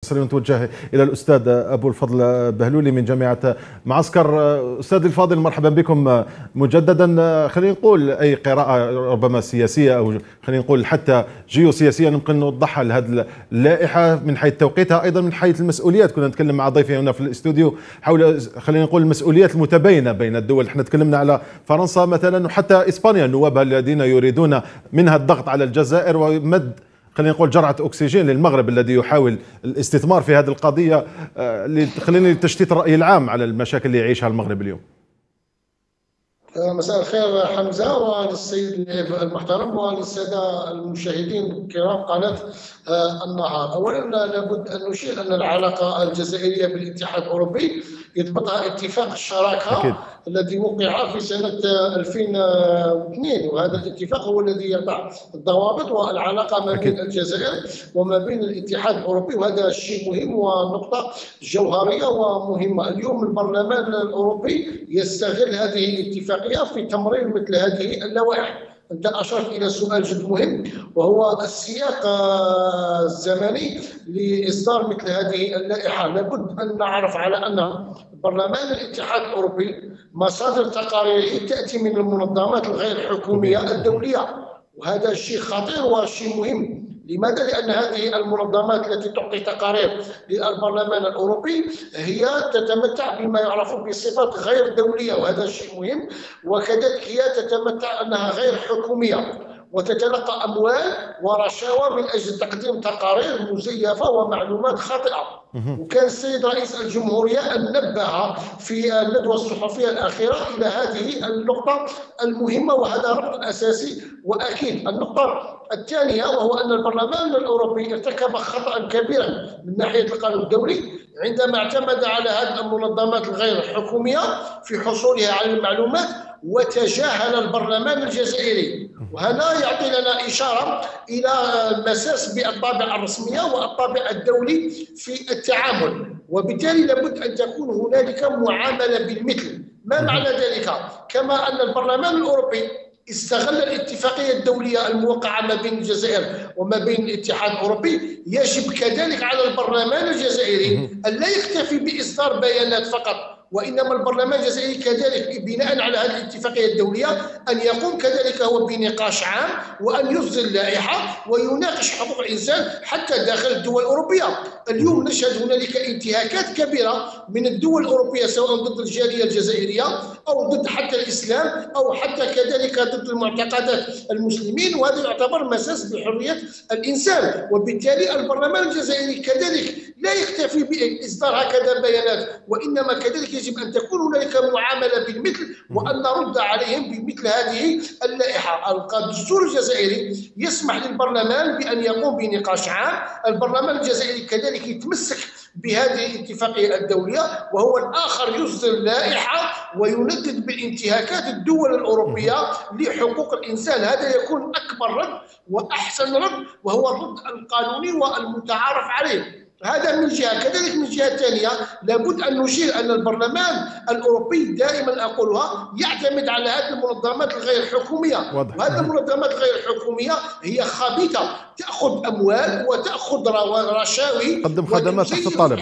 المصري نتوجه إلى الأستاذ أبو الفضل بهلولي من جامعة معسكر. أستاذ الفاضل، مرحبا بكم مجددا. خلينا نقول أي قراءة ربما سياسية أو خلينا نقول حتى جيوسياسية ممكن نوضحها لهذه اللائحة من حيث توقيتها، أيضا من حيث المسؤوليات. كنا نتكلم مع ضيفي هنا في الاستوديو حول خلينا نقول المسؤوليات المتباينة بين الدول. احنا تكلمنا على فرنسا مثلا وحتى إسبانيا، نوابها الذين يريدون منها الضغط على الجزائر ومد خلينا نقول جرعة أكسجين للمغرب الذي يحاول الاستثمار في هذه القضية خلينا لتشتيت الرأي العام على المشاكل اللي يعيشها المغرب اليوم. مساء الخير حمزة، وللسيد المحترم وللسادة المشاهدين كرام قناة النهار. أولا لابد أن نشير أن العلاقة الجزائرية بالاتحاد الأوروبي يضبطها اتفاق الشراكة أكيد. الذي وقع في سنة 2002، وهذا الاتفاق هو الذي يضع الضوابط والعلاقة ما بين الجزائر وما بين الاتحاد الأوروبي، وهذا شيء مهم ونقطة جوهرية ومهمة. اليوم البرلمان الأوروبي يستغل هذه الاتفاقية في تمرير مثل هذه اللوائح. أنت أشرت إلى سؤال جد مهم، وهو السياق الزمني لإصدار مثل هذه اللائحة. لابد أن نعرف على أن برلمان الاتحاد الأوروبي مصادر تقاريره تأتي من المنظمات الغير حكومية الدولية، وهذا شيء خطير وشيء مهم. لماذا؟ لأن هذه المنظمات التي تعطي تقارير للبرلمان الأوروبي هي تتمتع بما يعرف بصفات غير دولية، وهذا شيء مهم. وكذلك هي تتمتع أنها غير حكومية، وتتلقى أموال ورشاوى من أجل تقديم تقارير مزيفة ومعلومات خاطئة. وكان السيد رئيس الجمهورية أن نبه في الندوة الصحفية الأخيرة إلى هذه النقطة المهمة، وهذا ربط أساسي وأكيد. النقطة الثانية وهو أن البرلمان الأوروبي ارتكب خطأ كبيرا من ناحية القانون الدولي عندما اعتمد على هذه المنظمات الغير حكومية في حصولها على المعلومات وتجاهل البرلمان الجزائري. وهنا يعطي لنا إشارة إلى المساس بالطابع الرسمية والطابع الدولي في التعامل، وبالتالي لابد أن تكون هنالك معاملة بالمثل. ما معنى ذلك؟ كما أن البرلمان الأوروبي استغل الاتفاقية الدولية الموقعة ما بين الجزائر وما بين الاتحاد الأوروبي، يجب كذلك على البرلمان الجزائري أن لا يكتفي بإصدار بيانات فقط، وإنما البرلمان الجزائري كذلك بناء على هذه الاتفاقية الدولية أن يقوم كذلك هو بنقاش عام، وأن يصدر لائحة ويناقش حقوق الإنسان حتى داخل الدول الأوروبية. اليوم نشهد هنالك انتهاكات كبيرة من الدول الأوروبية، سواء ضد الجالية الجزائرية أو ضد حتى الإسلام أو حتى كذلك ضد المعتقدات المسلمين، وهذا يعتبر مساس بحرية الإنسان. وبالتالي البرلمان الجزائري كذلك لا يكتفي بإصدار هكذا بيانات، وإنما كذلك يجب أن تكون هنالك معاملة بالمثل، وأن نرد عليهم بمثل هذه اللائحة. الدستور الجزائري يسمح للبرلمان بأن يقوم بنقاش عام. البرلمان الجزائري كذلك يتمسك بهذه الاتفاقية الدولية، وهو الآخر يصدر لائحة ويندد بالانتهاكات الدول الأوروبية لحقوق الإنسان. هذا يكون أكبر رد وأحسن رد، وهو الرد القانوني والمتعارف عليه. هذا من جهة. كذلك من جهة ثانية لابد أن نشير أن البرلمان الأوروبي دائما أقولها يعتمد على هذه المنظمات الغير حكومية، وهذه المنظمات الغير حكومية هي خبيثة، تأخذ أموال وتأخذ رشاوي، تقدم خدمات تحت الطالب.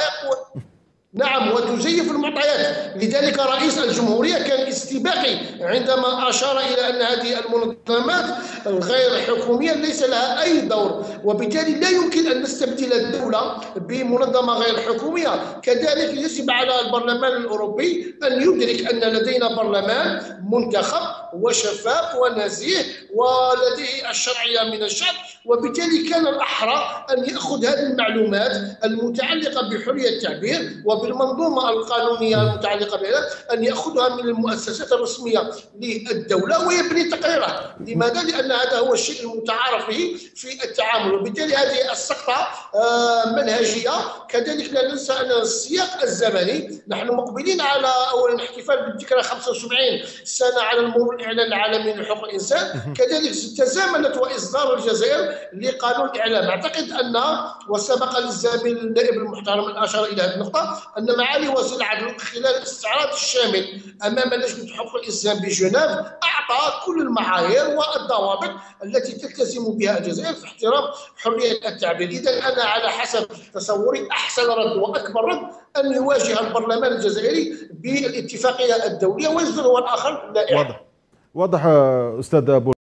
نعم، وتزيف المعطيات. لذلك رئيس الجمهورية كان استباقي عندما أشار إلى أن هذه المنظمات الغير حكومية ليس لها أي دور، وبالتالي لا يمكن أن نستبدل الدولة بمنظمة غير حكومية. كذلك يجب على البرلمان الأوروبي أن يدرك أن لدينا برلمان منتخب وشفاف ونزيه ولديه الشرعية من الشعب، وبالتالي كان الأحرى أن يأخذ هذه المعلومات المتعلقة بحرية التعبير وبالمنظومة القانونية المتعلقة بها، أن يأخذها من المؤسسات الرسمية للدولة ويبني تقريره. لماذا؟ لأن هذا هو الشيء المتعارف به في التعامل، وبالتالي هذه السقطة منهجية. كذلك لا ننسى أن السياق الزمني، نحن مقبلين على أولا احتفال بالذكرى 75 سنة على المرور الإعلان العالمي لحقوق الإنسان. كذلك تزامنت وإصدار الجزائر لقانون الإعلام. أعتقد أن وسبق للزميل النائب المحترم أن أشار إلى هذه النقطة، أن معالي وزير العدل خلال الاستعراض الشامل أمام لجنة حقوق الإنسان بجنيف أعطى اعطى كل المعايير والضوابط التي تلتزم بها الجزائر في احترام حريه التعبير. اذا انا على حسب تصوري احسن رد واكبر رد ان يواجه البرلمان الجزائري بالاتفاقيه الدوليه، والزر هو الاخر لا. واضح استاذ ابو